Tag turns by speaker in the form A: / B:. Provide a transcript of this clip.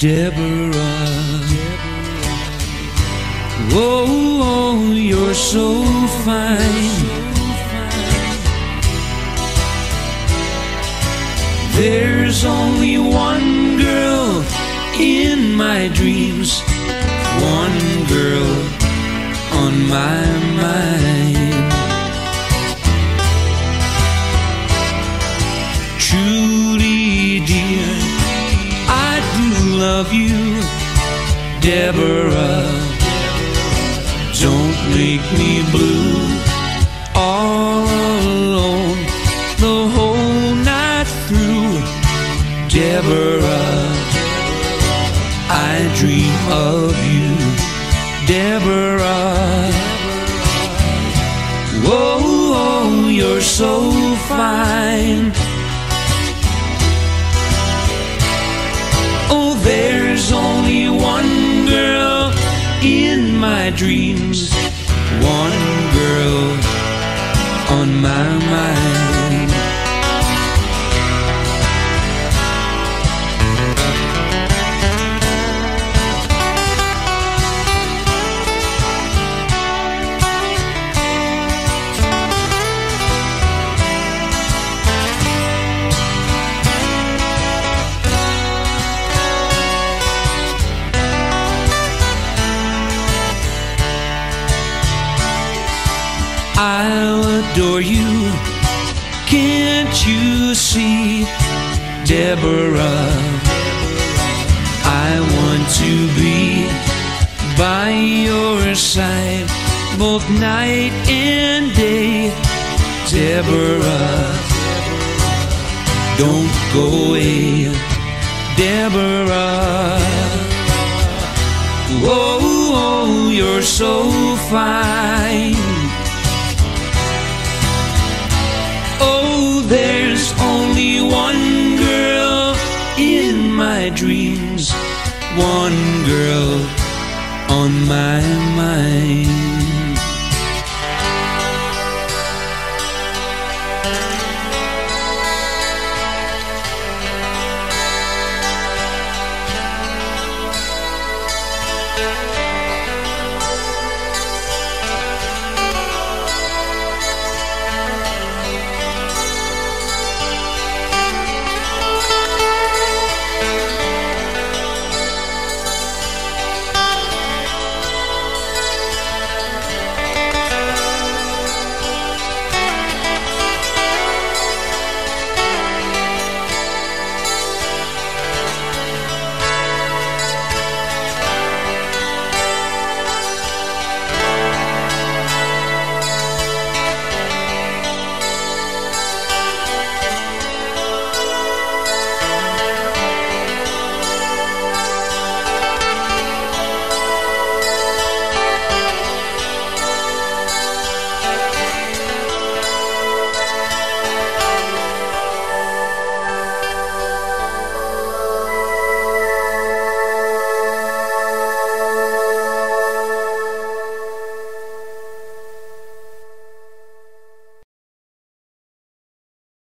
A: Deborah. Oh, you're so fine. There's only one girl in my dreams, one girl on my mind. Truly, dear, I do love you, Deborah. Don't make me blue, all alone the whole night through, Deborah. I dream of you, Deborah. Whoa, you're so fine. Oh, there's only one girl in my dreams, one girl on my mind. I'll adore you, can't you see, Deborah? I want to be by your side both night and day, Deborah. Don't go away, Deborah. Whoa, you're so fine. Oh, there's only one girl in my dreams, one girl on my